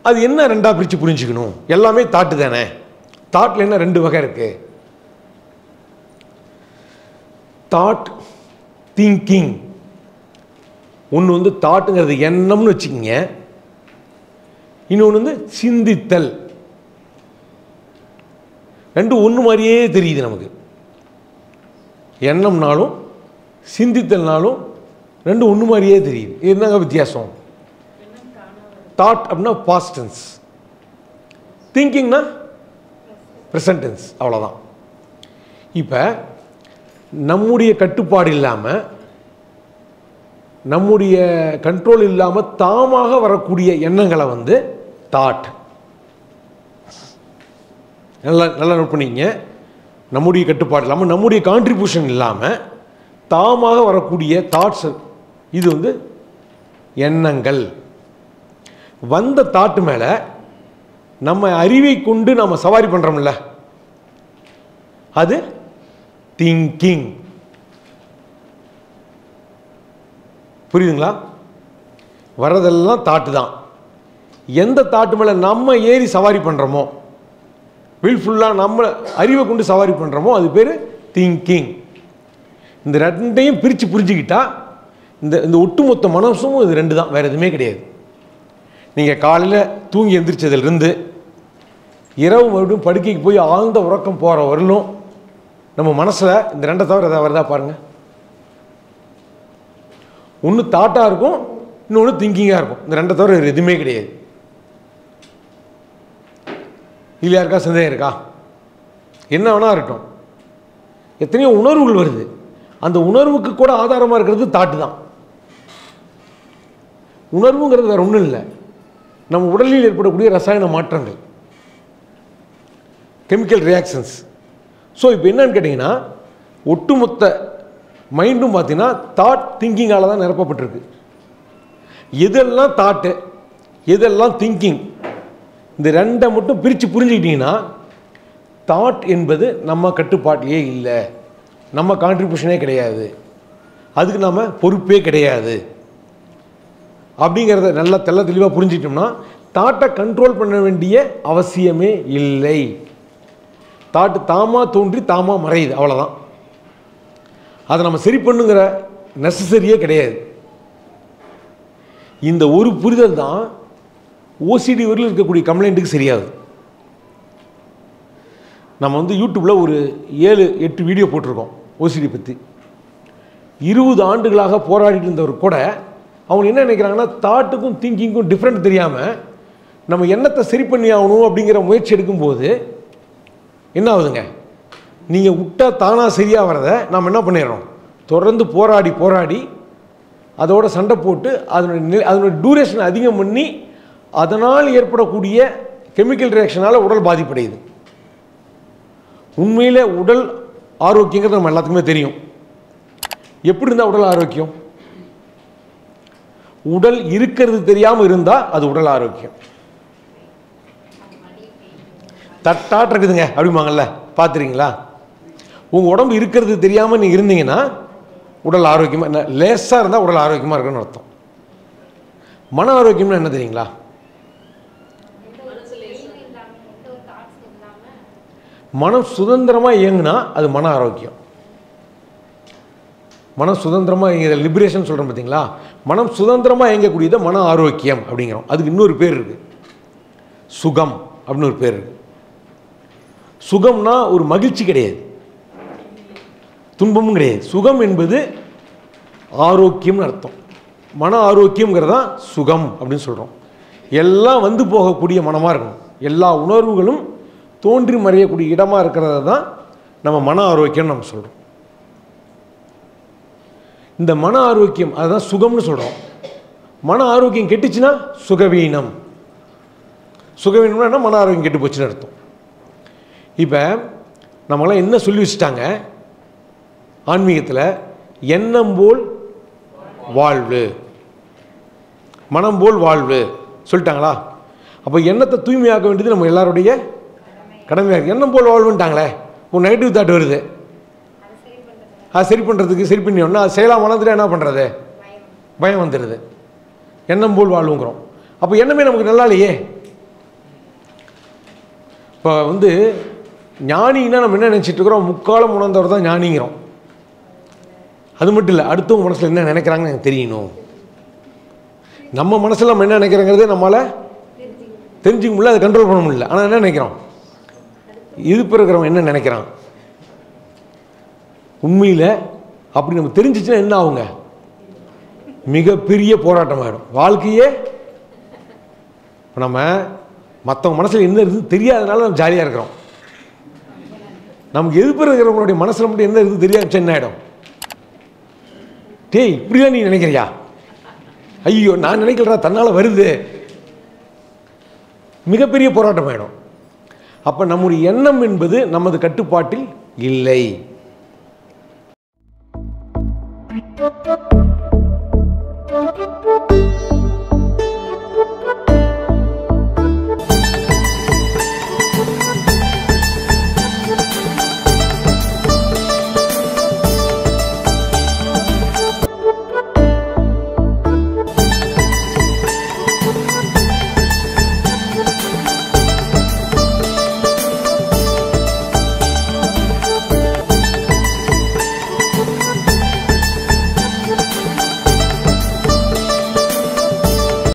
அது என்ன ரெண்டாக பிரித்து புரிஞ்சுக்கணும்? எல்லாமே தாட்டு தானே. தாட்டில் என்ன ரெண்டு வகை இருக்குது? Thought, thinking. ஒன்று வந்து தாட்டுங்கிறது எண்ணம்னு வச்சுக்கிங்க, இன்னொன்று வந்து சிந்தித்தல். ரெண்டும் ஒன்று மாதிரியே தெரியுது நமக்கு. எண்ணம்னாலும் சிந்தித்தல்னாலும் ரெண்டும் ஒன்று மாதிரியே தெரியுது. என்னங்க வித்தியாசம்? தாட் அப்படின்னா பாஸ்ட் டென்ஸ், திங்கிங்னா ப்ரெசன்ட் டென்ஸ், அவ்வளோதான். இப்போ நம்முடைய கட்டுப்பாடு இல்லாமல், நம்முடைய கண்ட்ரோல் இல்லாமல் தாமாக வரக்கூடிய எண்ணங்களை வந்து தாட். நல்லா நோட் பண்ணிங்க. நம்முடைய கட்டுப்பாடு இல்லாமல், நம்முடைய கான்ட்ரிபியூஷன் இல்லாமல் தாமாக வரக்கூடிய தாட்ஸ், இது வந்து எண்ணங்கள். வந்த தாட்டு மேலே நம்ம அறிவை கொண்டு நம்ம சவாரி பண்ணுறோம்ல, அது திங்கிங். புரியுதுங்களா? வர்றதெல்லாம் தாட்டு தான். எந்த தாட்டு மேலே நம்ம ஏறி சவாரி பண்ணுறோமோ, வில்ஃபுல்லாக நம்ம அறிவை கொண்டு சவாரி பண்ணுறோமோ, அது பேர் திங்கிங். இந்த ரெண்டையும் பிரித்து புரிஞ்சுக்கிட்டா இந்த ஒட்டுமொத்த மனசும் இது ரெண்டு தான், வேறு எதுவுமே கிடையாது. நீங்கள் காலையில் தூங்கி எந்திரிச்சதுலேருந்து இரவு மறுபடியும் படுக்கைக்கு போய் ஆழ்ந்த உறக்கம் போகிற வரலும் நம்ம மனசில் இந்த ரெண்டை தவிர எதாவது வருதா பாருங்கள். ஒன்று தாட்டாக இருக்கும், இன்னொன்று திங்கிங்காக இருக்கும். இந்த ரெண்டை தவிர வேறு எதுவுமே கிடையாது. இல்லை யாருக்கா சந்தேகம் இருக்கா? என்ன வேணா இருக்கட்டும், எத்தனையோ உணர்வுகள் வருது. அந்த உணர்வுக்கு கூட ஆதாரமாக இருக்கிறது தாட்டு தான். உணர்வுங்கிறது வேறு ஒன்றும் இல்லை, நம்ம உடலில் ஏற்படக்கூடிய ரசாயன மாற்றங்கள், கெமிக்கல் ரியாக்ஷன்ஸ். ஸோ இப்போ என்னன்னு கேட்டிங்கன்னா, ஒட்டுமொத்த மைண்டும் பார்த்தீங்கன்னா தாட் திங்கிங்கால் தான் நிரப்பப்பட்டிருக்கு. எதெல்லாம் தாட்டு, எதெல்லாம் திங்கிங், இந்த ரெண்டை மட்டும் பிரித்து புரிஞ்சுக்கிட்டிங்கன்னா, தாட் என்பது நம்ம கட்டுப்பாட்டிலே இல்லை, நம்ம கான்ட்ரிபியூஷனே கிடையாது, அதுக்கு நம்ம பொறுப்பே கிடையாது அப்படிங்கிறத நல்லா தெளிவாக புரிஞ்சிட்டோம்னா தாட்டை கண்ட்ரோல் பண்ண வேண்டிய அவசியமே இல்லை. தாட்டு தாமாக தோன்றி தாமாக மறையுது, அவ்வளோதான். அதை நம்ம சரி பண்ணுங்கிற நெசசரியே கிடையாது. இந்த ஒரு புரிதல் தான் ஓசிடி வரையில் இருக்கக்கூடிய கம்ப்ளைண்ட்டுக்கு சரியாது. நம்ம வந்து யூடியூப்பில் ஒரு 7-8 வீடியோ போட்டிருக்கோம் ஓசிடி பற்றி. 20 ஆண்டுகளாக போராடிட்டு இருந்தவர் கூட அவங்க என்ன நினைக்கிறாங்கன்னா, தாட்டுக்கும் திங்கிங்கும் டிஃப்ரெண்ட் தெரியாமல் நம்ம எண்ணத்தை சரி பண்ணி ஆகணும் அப்படிங்கிற முயற்சி எடுக்கும்போது என்ன ஆகுதுங்க, நீங்கள் விட்டால் தானாக சரியாக வரதை நாம் என்ன பண்ணிடுறோம், தொடர்ந்து போராடி அதோட சண்டை போட்டு அதனுடைய டியூரேஷன் அதிகம் பண்ணி அதனால் ஏற்படக்கூடிய கெமிக்கல் ரியாக்ஷனால் உடல் பாதிப்படையுது. உண்மையில் உடல் ஆரோக்கியங்கிறது நம்ம எல்லாத்துக்குமே தெரியும். எப்படி இருந்தால் உடல் ஆரோக்கியம்? உடல் இருக்கிறது தெரியாமல் இருந்தால் அது உடல் ஆரோக்கியம். தட்டாட்டு இருக்குதுங்க அப்படிம்பாங்கல்ல, பார்த்துறீங்களா? உங்கள் உடம்பு இருக்கிறது தெரியாமல் நீங்கள் இருந்தீங்கன்னா உடல் ஆரோக்கியமாக, என்ன லேசாக இருந்தால் உடல் ஆரோக்கியமாக இருக்குன்னு அர்த்தம். மன ஆரோக்கியம்னா என்ன தெரியுங்களா? மனம் சுதந்திரமாக இயங்குனா அது மன ஆரோக்கியம். மனம் சுதந்திரமாக இயங்குற லிபரேஷன் சொல்கிறோம் பார்த்தீங்களா, மனம் சுதந்திரமாக இயங்கக்கூடியதை மன ஆரோக்கியம் அப்படிங்கிறோம். அதுக்கு இன்னொரு பேர் இருக்குது, சுகம் அப்படின்னு ஒரு பேர் இருக்குது. சுகம்னா ஒரு மகிழ்ச்சி கிடையாது, துன்பமும் கிடையாது. சுகம் என்பது ஆரோக்கியம்னு அர்த்தம். மன ஆரோக்கியங்கிறதான் சுகம் அப்படின்னு சொல்கிறோம். எல்லாம் வந்து போகக்கூடிய மனமாக இருக்கணும், எல்லா உணர்வுகளும் தோன்றி மறையக்கூடிய இடமாக இருக்கிறத தான் நம்ம மன ஆரோக்கியம்னு நம்ம சொல்கிறோம். இந்த மன ஆரோக்கியம் அதுதான் சுகம்னு சொல்கிறோம். மன ஆரோக்கியம் கெட்டுச்சுன்னா சுகவீனம். சுகவீனம்னா மன ஆரோக்கியம் கெட்டு போச்சுன்னு அர்த்தம். இப்போ நம்மளாம் என்ன சொல்லி வச்சுட்டாங்க ஆன்மீகத்தில், எண்ணம் போல் வாழ்வு, மனம் போல் வாழ்வு சொல்லிட்டாங்களா? அப்போ எண்ணத்தை தூய்மையாக்க வேண்டியது நம்ம எல்லாருடைய கடமையாக இருக்குது. எண்ணம் போல் வாழ்வுன்ட்டாங்களே, ஒரு நெகட்டிவ் தாட் வருது, அது சரி பண்ணுறதுக்கு சரி பண்ணியோன்னா அது செயலாக மனதில் என்ன பண்ணுறது, பயம் வந்துடுது. எண்ணம் போல் வாழ்வுங்கிறோம். அப்போ எண்ணமே நமக்கு நல்லா இல்லையே, இப்போ ஞானின்னா நம்ம என்ன நினச்சிட்டு இருக்கிறோம், முக்காலம் உணர்ந்தவர் தான் ஞானிங்கிறோம். அது மட்டும் இல்லை, அடுத்தவங்க மனசில் என்ன நினைக்கிறாங்கன்னு எனக்கு தெரியணும். நம்ம மனசில் நம்ம என்ன நினைக்கிறோங்கிறதே நம்மளால் தெரிஞ்சுக்க முடியல, அதை கண்ட்ரோல் பண்ண முடியல. ஆனால் என்ன நினைக்கிறோம், இதுப்பு இருக்கிறவன் என்ன நினைக்கிறான். உண்மையில் அப்படி நம்ம தெரிஞ்சிச்சுன்னா என்ன ஆகுங்க, மிகப்பெரிய போராட்டம் ஆகிடும் வாழ்க்கையே. இப்போ நம்ம மற்றவங்க மனசில் என்ன இருக்குது தெரியாதனால நம்ம ஜாலியாக இருக்கிறோம். நமக்கு எதிர்ப்பு இருக்கிறவங்களுடைய மனசில் மட்டும் என்ன இருக்குது தெரியாது, என்ன ஆகிடும், டேய் இப்படிதான் நீ நினைக்கிறியா, ஐயோ நான் நினைக்கிறா தன்னால் வருது, மிகப்பெரிய போராட்டம் ஆகிடும். அப்போ நம்முடைய எண்ணம் என்பது நமது கட்டுப்பாட்டில் இல்லை.